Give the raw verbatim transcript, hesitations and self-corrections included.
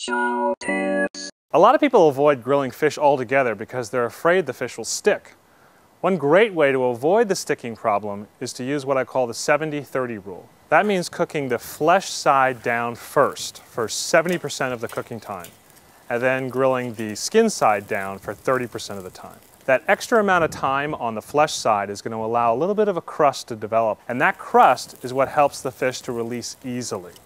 Chow tips. A lot of people avoid grilling fish altogether because they're afraid the fish will stick. One great way to avoid the sticking problem is to use what I call the seventy thirty rule. That means cooking the flesh side down first for seventy percent of the cooking time, and then grilling the skin side down for thirty percent of the time. That extra amount of time on the flesh side is going to allow a little bit of a crust to develop, and that crust is what helps the fish to release easily.